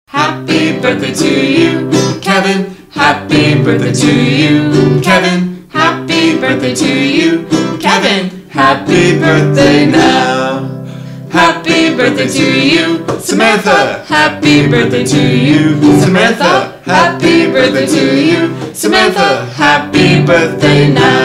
Happy birthday to you, Kevin. Happy birthday to you, Kevin. Happy birthday to you, Kevin. Happy birthday now. Happy birthday to you, Samantha. Happy birthday to you, Samantha. Happy birthday to you, Samantha. Happy birthday now.